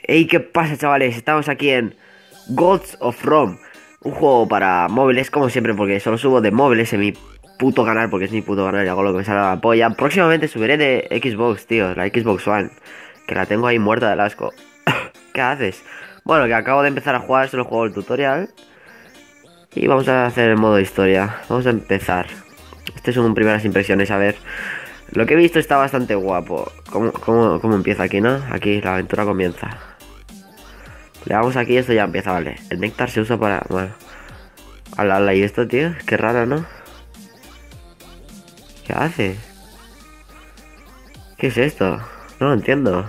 Hey, ¿qué pasa, chavales? Estamos aquí en Gods of Rome, un juego para móviles, como siempre, porque solo subo de móviles en mi puto canal, porque es mi puto canal y hago lo que me sale la polla. Próximamente subiré de Xbox, tío, la Xbox One, que la tengo ahí muerta del asco. ¿Qué haces? Bueno, que acabo de empezar a jugar, solo juego el tutorial. Y vamos a hacer el modo historia. Vamos a empezar. Estas son primeras impresiones, a ver. Lo que he visto está bastante guapo. ¿Cómo empieza aquí, no? Aquí la aventura comienza. Le damos aquí y esto ya empieza, vale. El néctar se usa para... Bueno. Ala, y esto, tío. Qué raro, ¿no? ¿Qué hace? ¿Qué es esto? No lo entiendo.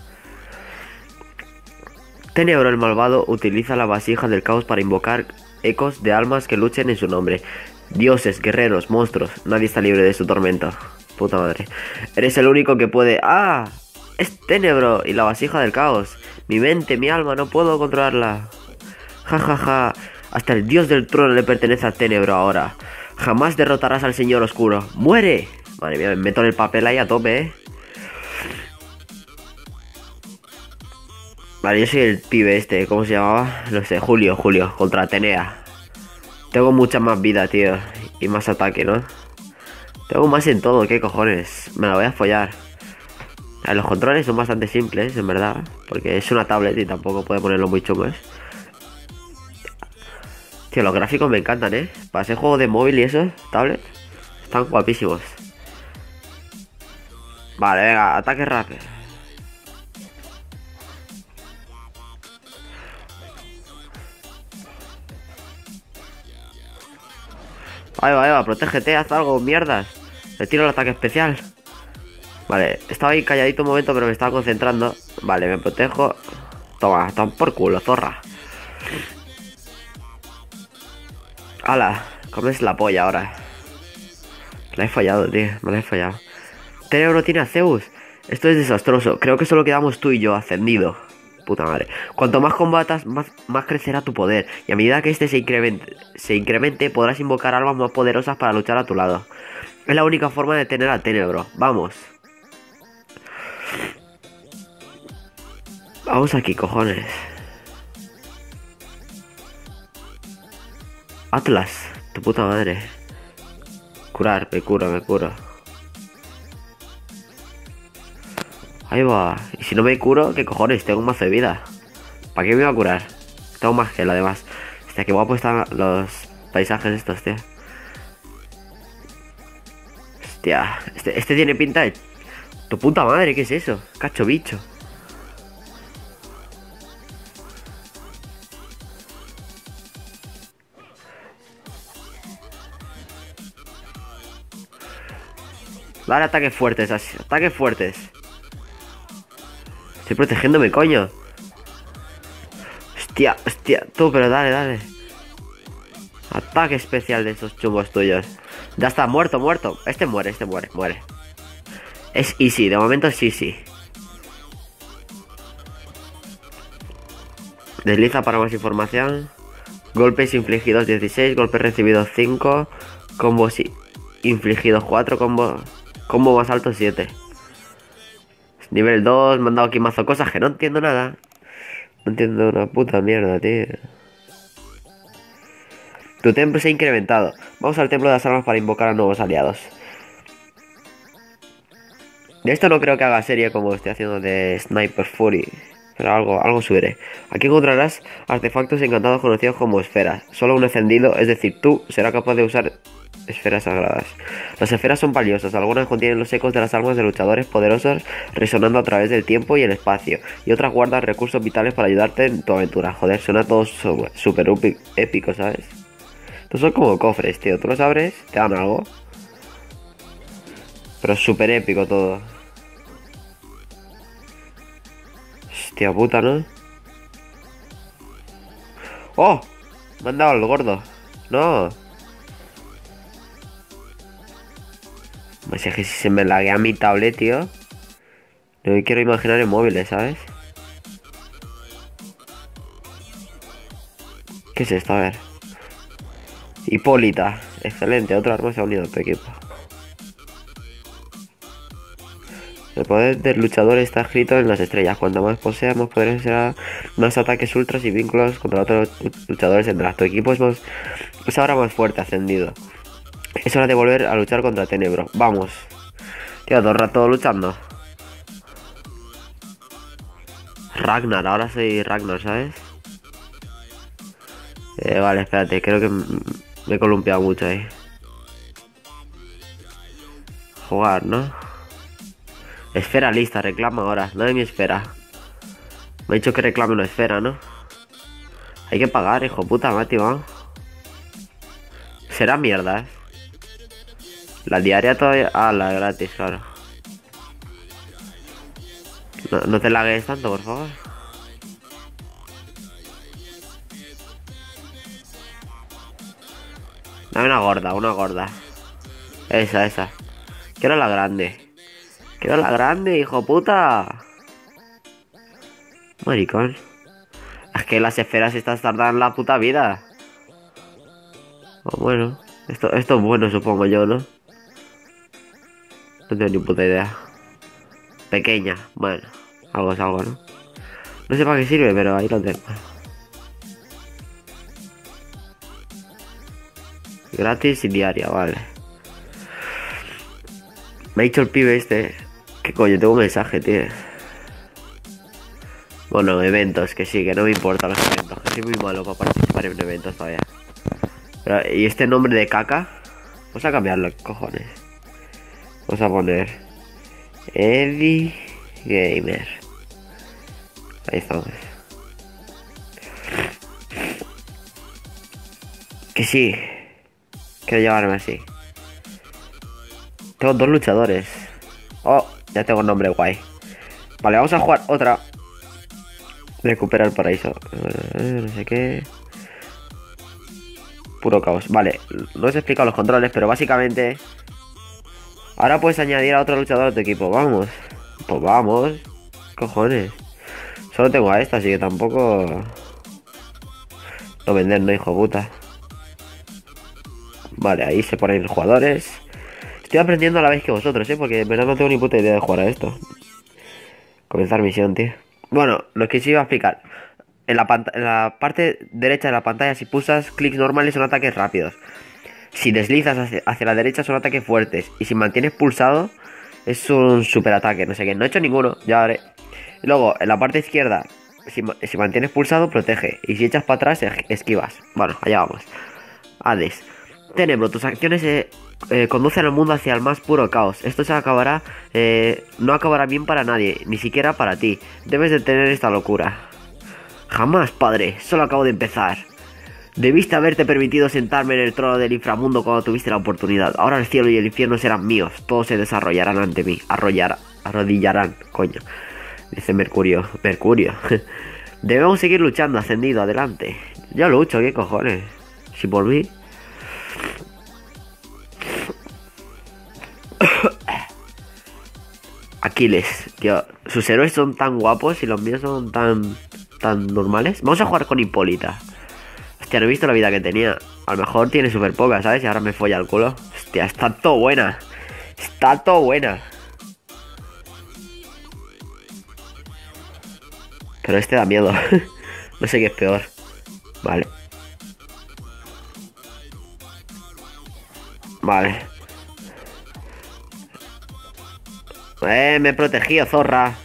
Tenebro el malvado utiliza la vasija del caos para invocar ecos de almas que luchen en su nombre. Dioses, guerreros, monstruos. Nadie está libre de su tormento. Puta madre. Eres el único que puede... ¡Ah! Es Tenebro y la vasija del caos. Mi mente, mi alma, no puedo controlarla. Ja, ja, ja. Hasta el dios del trono le pertenece a Tenebro ahora. Jamás derrotarás al señor oscuro. ¡Muere! Madre mía, me meto en el papel ahí a tope, Vale, yo soy el pibe este, ¿cómo se llamaba? No sé, Julio, contra Atenea. Tengo mucha más vida, tío. Y más ataque, ¿no? Tengo más en todo, ¿qué cojones? Me la voy a follar. Los controles son bastante simples, en verdad. Porque es una tablet y tampoco puede ponerlo muy chungos. Tío, los gráficos me encantan, Para ser juego de móvil y eso, tablet, están guapísimos. Vale, venga, ataque rápido. Ahí va, protégete, haz algo, mierdas. Le tiro el ataque especial. Vale, estaba ahí calladito un momento, pero me estaba concentrando. Vale, me protejo. Toma, por culo, zorra. Ala, comes la polla ahora. La he fallado, tío, me la he fallado. Tenebro tiene a Zeus. Esto es desastroso. Creo que solo quedamos tú y yo, ascendido. Puta madre. Cuanto más combatas, más crecerá tu poder. Y a medida que este se incremente, podrás invocar almas más poderosas para luchar a tu lado. Es la única forma de tener a Tenebro. Vamos. Vamos aquí, cojones. Atlas, tu puta madre. Curar, me curo. Ahí va. Y si no me curo, ¿qué cojones? Tengo un mazo de vida. ¿Para qué me iba a curar? Tengo más gel, además. Hostia, qué guapo están los paisajes estos, tío. Hostia, este tiene pinta de... Tu puta madre, ¿qué es eso? Cacho bicho. Dale ataques fuertes, así. Ataques fuertes. Estoy protegiéndome, coño. Hostia, tú, pero dale. Ataque especial de esos chungos tuyos. Ya está, muerto. Este muere. Es easy, de momento es easy. Desliza para más información. Golpes infligidos 16, golpes recibidos 5. Combos infligidos 4, combo más alto 7. Nivel 2, me han dado aquí mazo cosas que no entiendo nada. No entiendo una puta mierda, tío. Tu templo se ha incrementado. Vamos al templo de las armas para invocar a nuevos aliados. De esto no creo que haga serie como estoy haciendo de Sniper Fury. Pero algo subiré. Aquí encontrarás artefactos encantados conocidos como esferas. Solo un encendido, es decir, tú, será capaz de usar esferas sagradas. Las esferas son valiosas. Algunas contienen los ecos de las almas de luchadores poderosos resonando a través del tiempo y el espacio. Y otras guardan recursos vitales para ayudarte en tu aventura. Joder, suena todo súper épico, ¿sabes? Estos son como cofres, tío. Tú los abres, te dan algo. Pero súper épico todo. Hostia puta, ¿no? ¡Oh! Me han dado el gordo. No. Pues es que si se me laguea mi tablet, tío. No me quiero imaginar en móviles, ¿sabes? ¿Qué es esto? A ver. Hipólita. Excelente. Otro arma se ha unido a tu equipo. El poder del luchador está escrito en las estrellas. Cuanto más posea, más poderes será, más ataques ultras y vínculos contra otros luchadores tendrás. Tu equipo es ahora más fuerte, ascendido. Es hora de volver a luchar contra Tenebro. Vamos. Tío, todo el rato luchando. Ragnar, ahora soy Ragnar, ¿sabes? Vale, espérate, creo que me he columpiado mucho ahí. Jugar, ¿no? Esfera lista, reclama ahora. No hay mi esfera. Me ha dicho que reclame una esfera, ¿no? Hay que pagar, hijo puta, Mati, ¿no? Será mierda, ¿eh? La diaria todavía... Ah, la gratis, claro. No te lagues tanto, por favor. Dame una gorda, una gorda. Esa. Quiero la grande. Quiero la grande, hijo puta. Maricón. Es que las esferas estas tardan la puta vida. Bueno, esto es bueno, supongo yo, ¿no? No tengo ni puta idea. Pequeña, bueno, algo es algo, ¿no? No sé para qué sirve, pero ahí lo tengo. Gratis y diaria, vale. Me ha dicho el pibe este. ¿Qué coño? Tengo un mensaje, tío. Bueno, eventos, que sí, que no me importan los eventos. Que soy muy malo para participar en eventos todavía. Pero, ¿y este nombre de caca? Vamos a cambiarlo, cojones. Vamos a poner Eddie Gamer. Ahí estamos. Que sí. Quiero llevarme así. Tengo dos luchadores. Oh, ya tengo un nombre guay. Vale, vamos a jugar otra. Recupera el paraíso. No sé qué. Puro caos. Vale, no os he explicado los controles, pero básicamente... Ahora puedes añadir a otro luchador a tu equipo. Vamos. Pues vamos. Cojones. Solo tengo a esta, así que tampoco... No vender, no, hijo puta. Vale, ahí se ponen los jugadores. Estoy aprendiendo a la vez que vosotros, porque en verdad no tengo ni puta idea de jugar a esto. Comenzar misión, tío. Bueno, lo que sí iba a explicar. En la parte derecha de la pantalla, si pulsas clics normales son ataques rápidos. Si deslizas hacia la derecha son ataques fuertes. Y si mantienes pulsado es un super ataque, no sé qué. No he hecho ninguno, ya haré. Y luego, en la parte izquierda, si mantienes pulsado, protege. Y si echas para atrás, esquivas. Bueno, allá vamos. Hades. Tenebro, tus acciones conducen al mundo hacia el más puro caos. Esto no acabará bien para nadie, ni siquiera para ti. Debes detener esta locura. Jamás, padre, solo acabo de empezar. Debiste haberte permitido sentarme en el trono del inframundo cuando tuviste la oportunidad. Ahora el cielo y el infierno serán míos. Todos se desarrollarán ante mí. Arrodillarán, coño. Dice Mercurio. Debemos seguir luchando, ascendido, adelante. Ya lucho, ¿qué cojones? Si por mí... Aquiles, tío. Sus héroes son tan guapos y los míos son tan normales. Vamos a jugar con Hipólita. Hostia, no he visto la vida que tenía. A lo mejor tiene súper poca, ¿sabes? Y ahora me folla el culo. Hostia, está todo buena. Está todo buena. Pero este da miedo. No sé qué es peor. Vale. Vale. Me he protegido, zorra.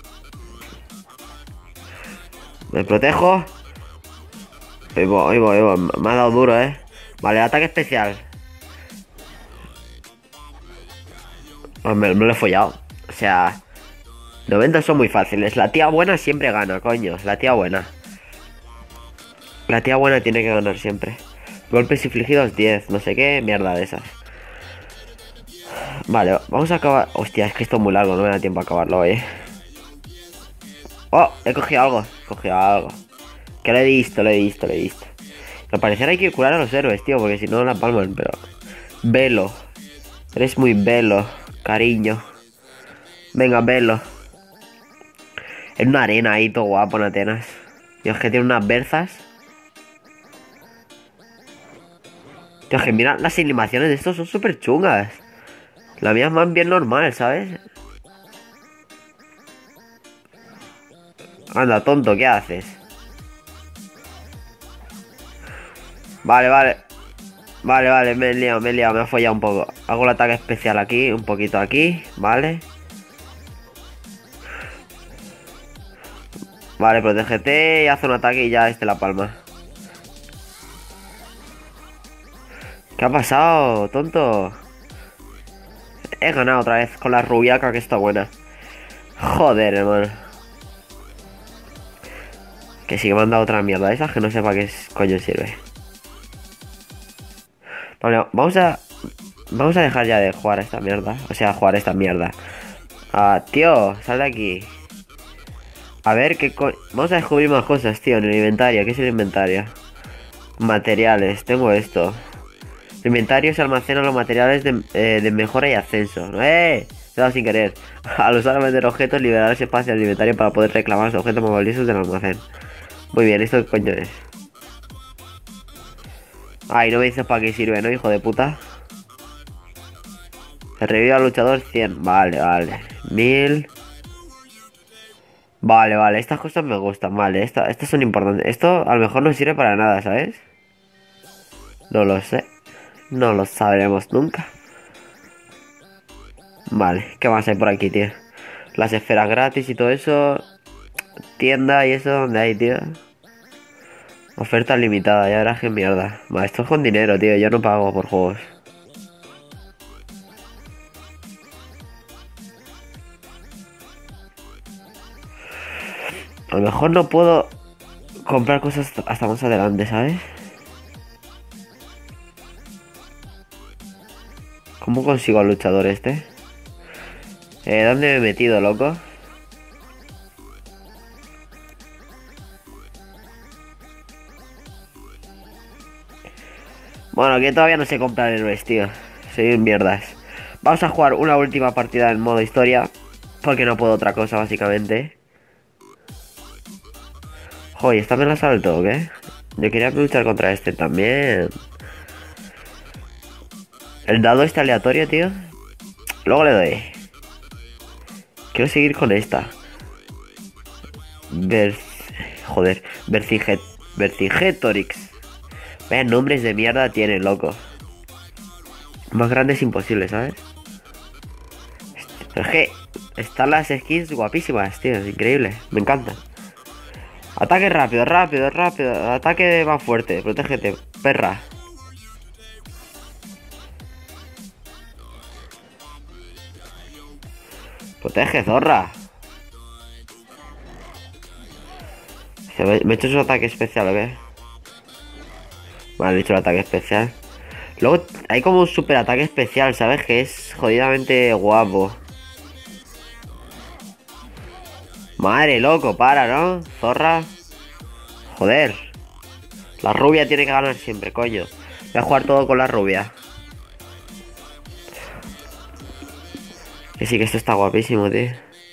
Me protejo. Ahí voy. Me ha dado duro, Vale, ataque especial. Me lo he follado. O sea, 90 son muy fáciles. La tía buena siempre gana, coño. La tía buena. La tía buena tiene que ganar siempre. Golpes infligidos 10. No sé qué mierda de esas. Vale, vamos a acabar. Hostia, es que esto es muy largo. No me da tiempo a acabarlo, Oh, he cogido algo. Que lo he visto. Al parecer hay que curar a los héroes, tío, porque si no la palman, pero... Velo. Eres muy velo, cariño. Venga, velo. En una arena ahí, todo guapo en Atenas. Tío, es que tiene unas berzas. Tío, es que mira, las animaciones de estos son súper chungas. La mía es más bien normal, ¿sabes? Anda, tonto, ¿qué haces? Vale, vale. Vale, vale, me he liado, me he follado un poco. Hago el ataque especial aquí, un poquito aquí, ¿vale? Vale, protégete y haz un ataque y ya la palma. ¿Qué ha pasado, tonto? He ganado otra vez con la rubiaca que está buena. Joder, hermano. Que sí que me han dado otra mierda. Esa que no sé para qué coño sirve. Vale, vamos a dejar ya de jugar a esta mierda. O sea, jugar a esta mierda. Ah, tío, sal de aquí. A ver qué vamos a descubrir más cosas, tío, en el inventario. ¿Qué es el inventario? Materiales, tengo esto. El inventario se almacena los materiales de mejora y ascenso. ¡Eh! Se ha dado sin querer. Al usar o vender objetos, liberar ese espacio del inventario para poder reclamar los objetos más valiosos del almacén. Muy bien, ¿esto qué coño es? Ay, no me dices para qué sirve, ¿no, hijo de puta? Se revive al luchador 100. Vale, vale. 1000. Vale, vale, estas cosas me gustan, vale, estas son importantes. Esto a lo mejor no sirve para nada, ¿sabes? No lo sé. No lo sabremos nunca. Vale, ¿qué más hay por aquí, tío? Las esferas gratis y todo eso. Tienda y eso, ¿dónde hay, tío? Oferta limitada, ya verás qué mierda. Va, esto es con dinero, tío, yo no pago por juegos. A lo mejor no puedo comprar cosas hasta más adelante, ¿sabes? ¿Cómo consigo al luchador este? ¿Dónde me he metido, loco? Bueno, que todavía no sé comprar héroes, tío. Soy un mierdas. Vamos a jugar una última partida en modo historia. Porque no puedo otra cosa, básicamente. Joder, esta me la salto, ¿o qué? Yo quería luchar contra este también. El dado está aleatorio, tío. Luego le doy. Quiero seguir con esta. Joder, Vercingetorix. Vaya nombres de mierda tiene, loco. Más grande es imposible, ¿sabes? Pero es que están las skins guapísimas, tío. Es increíble. Me encantan. Ataque rápido, rápido, rápido. Ataque más fuerte. Protégete, perra. Protege, zorra. Me he hecho su ataque especial, ¿o qué? Vale, he hecho el ataque especial. Luego hay como un super ataque especial, ¿sabes? Que es jodidamente guapo. Madre, loco, para, ¿no? Zorra. Joder. La rubia tiene que ganar siempre, coño. Voy a jugar todo con la rubia. Que sí, que esto está guapísimo, tío.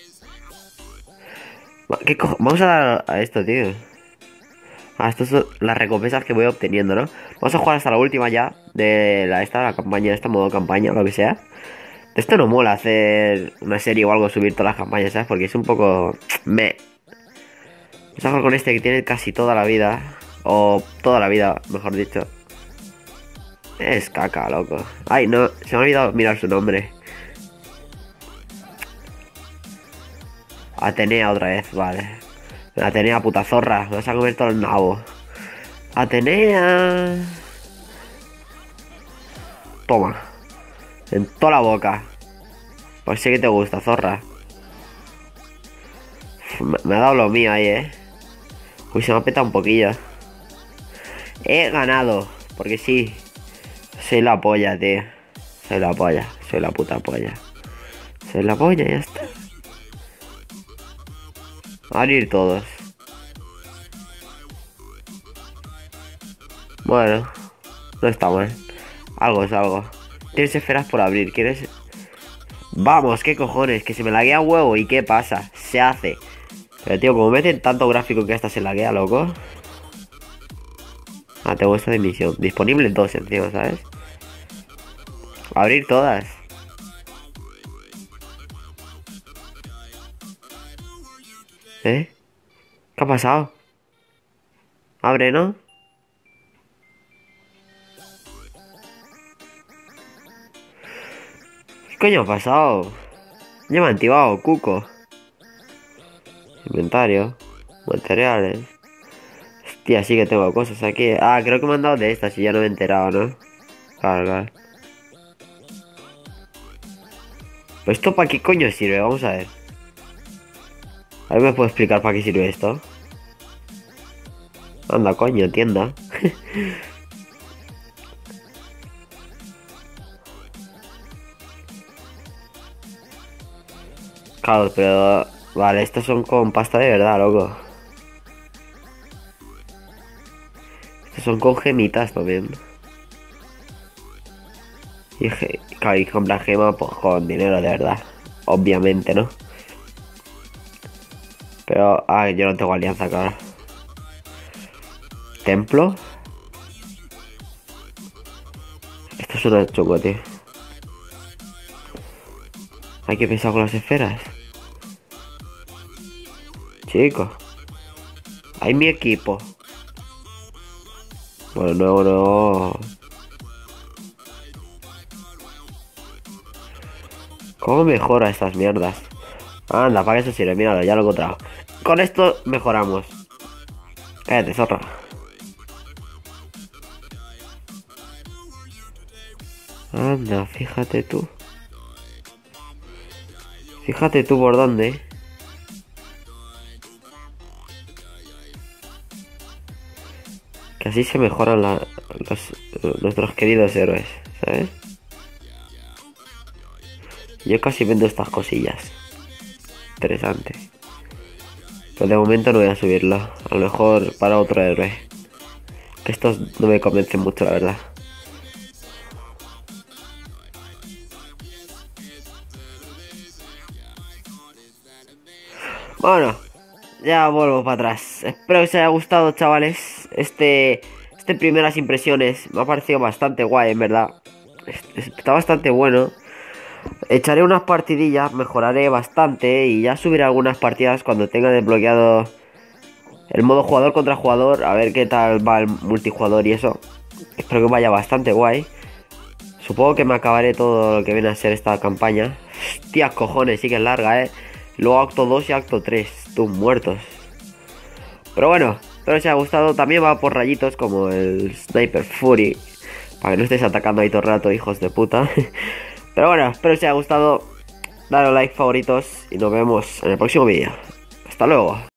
Vamos a dar a esto, tío. Ah, estas son las recompensas que voy obteniendo, ¿no? Vamos a jugar hasta la última ya. De la campaña, modo campaña, lo que sea. De esto no mola hacer una serie o algo, subir todas las campañas, ¿sabes? Porque es un poco... Vamos a jugar con este que tiene casi toda la vida. O toda la vida, mejor dicho. Es caca, loco. Ay, no, se me ha olvidado mirar su nombre. Atenea otra vez, vale. Atenea, puta zorra. Me vas a comer todo el nabo. Atenea. Toma. En toda la boca. Pues sé que te gusta, zorra. Me ha dado lo mío ahí, Uy, se me ha petado un poquillo. He ganado. Porque sí. Soy la polla, tío. Soy la polla. Soy la puta polla. Soy la polla, ya está. Abrir todos. Bueno, no está mal. Algo es algo. Tienes esferas por abrir. ¿Quieres? Vamos, qué cojones. Que se me laguea huevo. ¿Y qué pasa? Se hace. Pero tío, como meten tanto gráfico que hasta se laguea, loco. Ah, tengo esta de misión. Disponible en 2 encima, ¿sabes? Abrir todas. ¿Eh? ¿Qué ha pasado? Abre, ¿no? ¿Qué coño ha pasado? Ya me han activado, cuco. Inventario. Materiales. Hostia, sí que tengo cosas aquí. Ah, creo que me han dado de estas y ya no me he enterado, ¿no? Claro, claro. ¿Pues esto para qué coño sirve? Vamos a ver. A ver, ¿me puedo explicar para qué sirve esto? Anda, coño, tienda. Claro, pero... Vale, estos son con pasta de verdad, loco. Estos son con gemitas también. Y, claro, y comprar gema pues con dinero de verdad. Obviamente, ¿no? Pero... Ah, yo no tengo alianza, claro. Templo. Esto es una choco, tío. Hay que pensar con las esferas. Chicos. Hay mi equipo. Bueno, no, no. ¿Cómo mejora estas mierdas? Anda, para eso sirve, míralo, ya lo he encontrado. Con esto mejoramos. Cállate, zorra. Anda, fíjate tú. Fíjate tú por dónde. Que así se mejoran nuestros queridos héroes, ¿sabes? Yo casi vendo estas cosillas. Interesante. Pero de momento no voy a subirlo. A lo mejor para otro héroe. Que estos no me convencen mucho, la verdad. Bueno, ya vuelvo para atrás. Espero que os haya gustado, chavales. Este primeras impresiones me ha parecido bastante guay, en verdad. Está bastante bueno. Echaré unas partidillas, mejoraré bastante y ya subiré algunas partidas cuando tenga desbloqueado el modo jugador contra jugador. A ver qué tal va el multijugador y eso. Espero que vaya bastante guay. Supongo que me acabaré todo lo que viene a ser esta campaña. Hostias, cojones, sí que es larga, Luego acto 2 y acto 3. Tú muertos. Pero bueno, espero que os haya gustado. También va por rayitos como el Sniper Fury. Para que no estéis atacando ahí todo el rato, hijos de puta. Pero bueno, espero que os haya gustado. Dale like, favoritos y nos vemos en el próximo vídeo. Hasta luego.